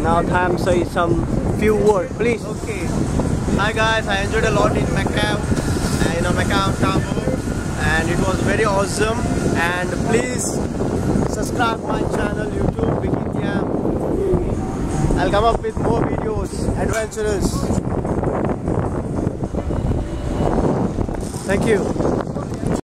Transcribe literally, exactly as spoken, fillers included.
Now Tham say some few words, please. Okay. Hi guys, I enjoyed a lot in Macau, uh, in Macau, Cabo, and it was very awesome. And please subscribe my channel YouTube Vicky Thiam. I'll come up with more videos, adventurous. Thank you.